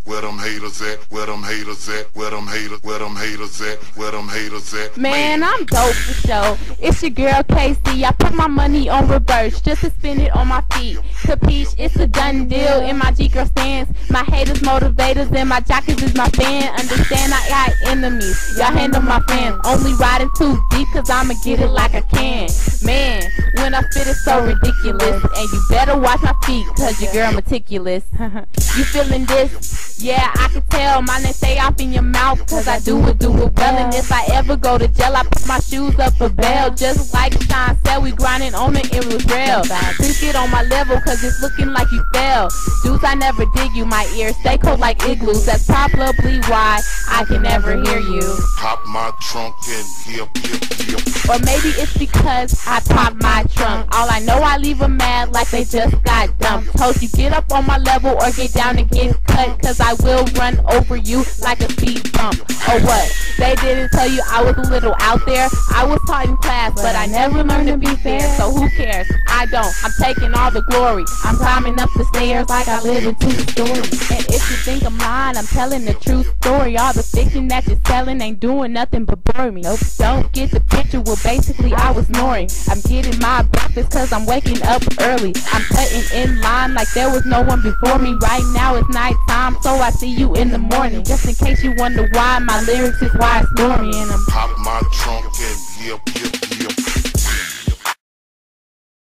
Where them haters at? Where them haters at? Where them haters at? Where them haters at? Man, I'm dope for sure. It's your girl KC. I put my money on reverse just to spin it on my feet. Capiche, it's a done deal in my G-girl stance. My haters motivators and my jockeys is my fan. Understand I got enemies, y'all handle my fans. Only riding too deep cause I'ma get it like I can. Man, when I spit it's so ridiculous. And you better watch my feet cause your girl meticulous. You feeling this? Yeah, I can tell. My name stay off in your mouth cause I do it well. And if I ever go to jail, I put my shoes up for bail. Just like Sean said, we grinding on it, it was real. Please get on my level cause it's looking like you fell. Dudes, I never dig you, my ears stay cold like igloos. That's probably why I can never hear you. Pop my trunk and yep. Or maybe it's because I pop my trunk. All I know, I leave them mad like they just got dumped. Told you get up on my level or get down and get cut, cause I will run over you like a speed bump. Or what? They didn't tell you I was a little out there. I was taught in class, but I never learned to be fair. So who cares? I don't. I'm taking all the glory. I'm climbing up the stairs like I live in 2 stories. And if you think I'm lying, I'm telling the true story. All the fiction that you're selling ain't doing nothing but bore me. Nope. Don't get the picture. Well, basically I was snoring. I'm getting my breakfast cause I'm waking up early. I'm cutting in line like there was no one before me. Right now it's night time, so I see you in the morning. Just in case you wonder why my lyrics is why I snore me in them. Pop my trunk and yep.